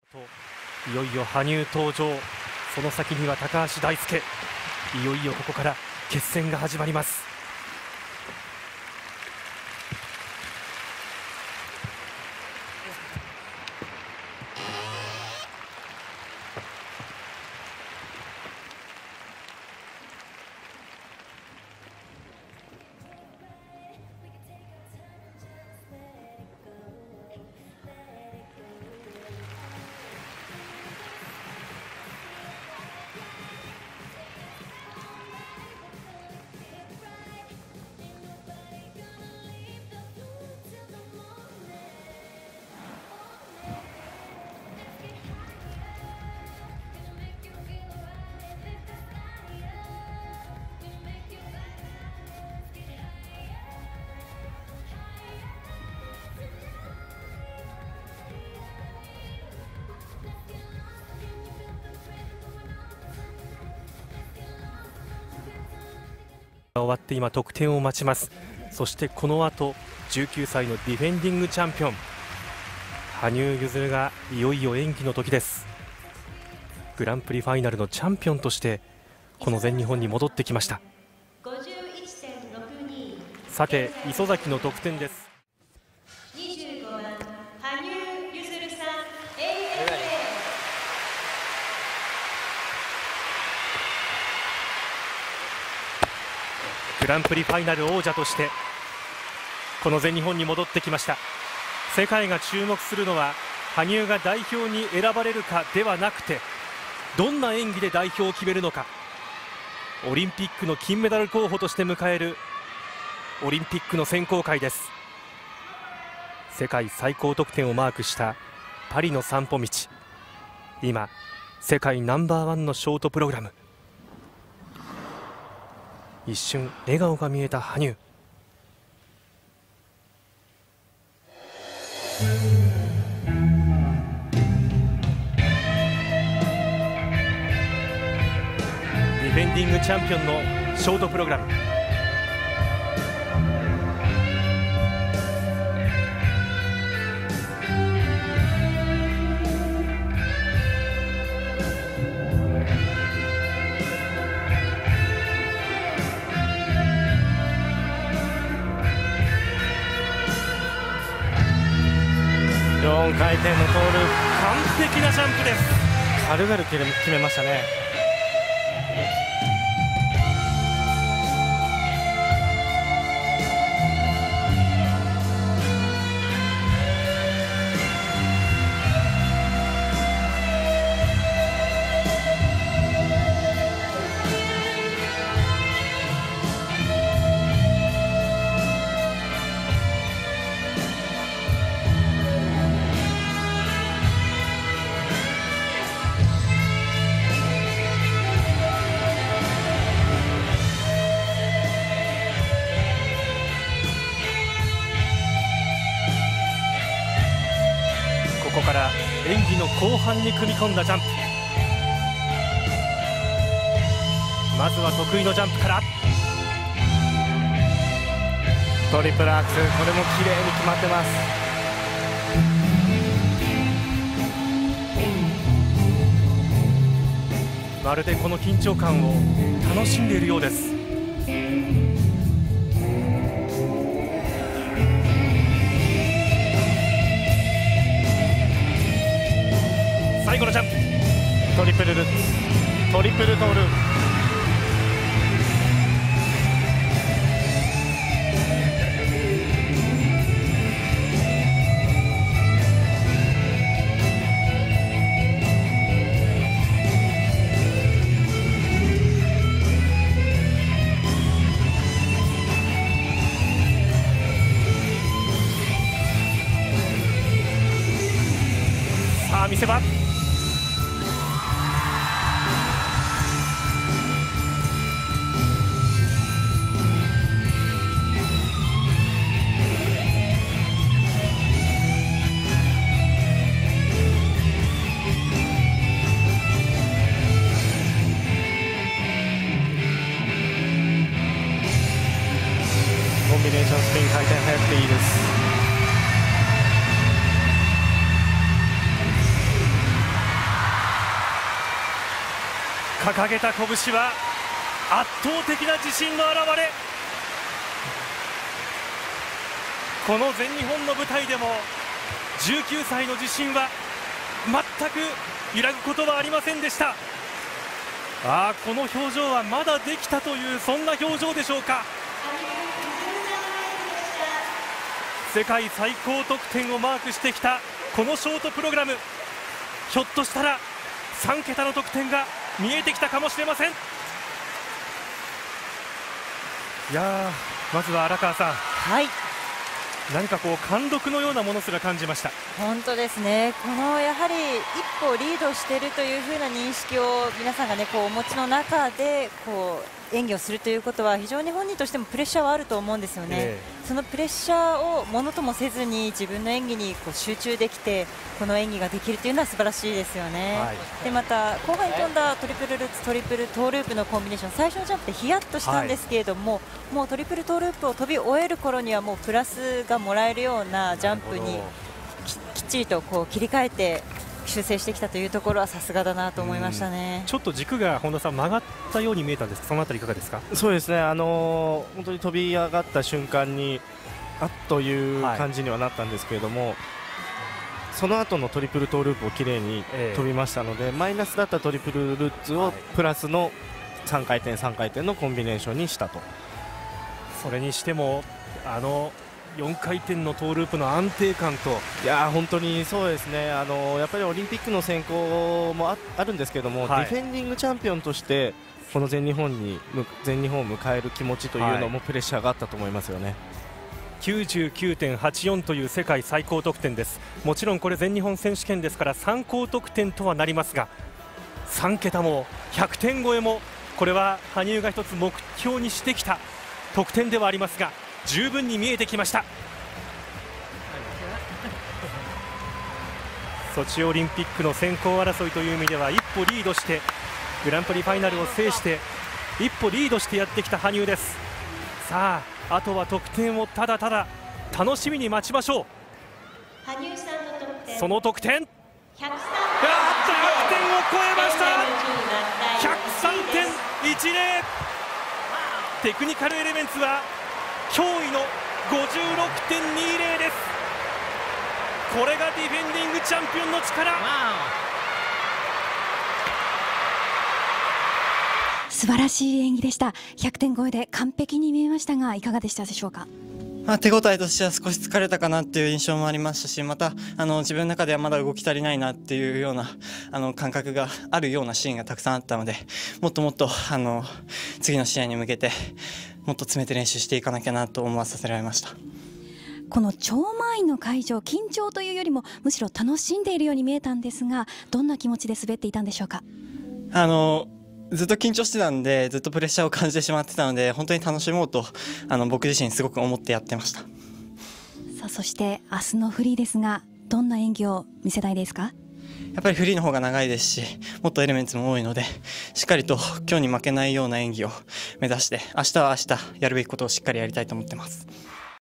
いよいよ羽生登場、その先には高橋大輔。いよいよここから決戦が始まります。終わって今得点を待ちます。そしてこの後19歳のディフェンディングチャンピオン羽生結弦がいよいよ演技の時です。グランプリファイナルのチャンピオンとしてこの全日本に戻ってきました。さて磯崎の得点です。 25番羽生結弦さん AFA。 グランプリファイナル王者としてこの全日本に戻ってきました。世界が注目するのは羽生が代表に選ばれるかではなくて、どんな演技で代表を決めるのか。オリンピックの金メダル候補として迎えるオリンピックの選考会です。世界最高得点をマークしたパリの散歩道、今世界ナンバーワンのショートプログラム。一瞬笑顔が見えた羽生。ディフェンディングチャンピオンのショートプログラム。4回転のトール、完璧なジャンプです。軽々決めましたね。ここから演技の後半に組み込んだジャンプ。まずは得意のジャンプからトリプルアクセル、これも綺麗に決まってます。まるでこの緊張感を楽しんでいるようです。最後のジャンプ、トリプルルッツ、トリプルトーループ。さあ見せ場。コンビネーションスピン回転速くていいです。 掲げた拳は圧倒的な自信の表れ。この全日本の舞台でも19歳の自信は全く揺らぐことはありませんでした。この表情はまだできたというそんな表情でしょうか。世界最高得点をマークしてきたこのショートプログラム、ひょっとしたら3桁の得点が見えてきたかもしれません。まずは荒川さん、何か貫禄のようなものすら感じました。 本当ですね。やはり一歩リードしているという風な認識を皆さんがねお持ちの中で演技をするということは非常に本人としてもプレッシャーはあると思うんですよね。そのプレッシャーをものともせずに自分の演技に集中できてこの演技ができるというのは素晴らしいですよね。でまた後半に飛んだトリプルルッツトリプルトーループのコンビネーション、最初のジャンプでヒヤッとしたんですけれども、もうトリプルトーループを飛び終える頃にはもうプラスがもらえるようなジャンプにきっちりと切り替えて修正してきたというところはさすがだなと思いましたね。 ちょっと軸が本田さん曲がったように見えたんですが、そのあたりいかがですか。 そうですね、本当に飛び上がった瞬間にという感じにはなったんですけれども、その後のトリプルトーループをきれいに飛びましたので、マイナスだったトリプルルッツをプラスの3回転3回転のコンビネーションにしたと。 それにしても4回転のトーループの安定感と、 本当にそうですね。やっぱりオリンピックの選考もあるんですけども、ディフェンディングチャンピオンとしてこの全日本を迎える気持ちというのもプレッシャーがあったと思いますよね。 99.84 という世界最高得点です。もちろんこれ全日本選手権ですから参考得点とはなりますが、3桁も100点超えもこれは羽生が一つ目標にしてきた得点ではありますが、十分に見えてきました。ソチオリンピックの選考争いという意味では一歩リードしてグランプリファイナルを制して一歩リードしてやってきた羽生です。さあ、あとは得点をただただ楽しみに待ちましょう。 羽生さんの得点、 その得点、100点を超えました。103.10。テクニカルエレメンツは驚異の 56.20 です。これがディフェンディングチャンピオンの力。 素晴らしい演技でした。100点超えで完璧に見えましたが、いかがでしたでしょうか。 手応えとしては少し疲れたかなっていう印象もありましたし、また自分の中ではまだ動き足りないなっていうような感覚があるようなシーンがたくさんあったので、もっともっと次の試合に向けてもっと詰めて練習していかなきゃなと思わさせられました。 この超満員の会場、緊張というよりもむしろ楽しんでいるように見えたんですが、どんな気持ちで滑っていたんでしょうか。 ずっと緊張してたんで、ずっとプレッシャーを感じてしまってたので、本当に楽しもうと僕自身すごく思ってやってました。 そして明日のフリーですが、どんな演技を見せたいですか。 やっぱりフリーの方が長いですし、もっとエレメンツも多いので、しっかりと今日に負けないような演技を目指して、明日は明日やるべきことをしっかりやりたいと思ってます。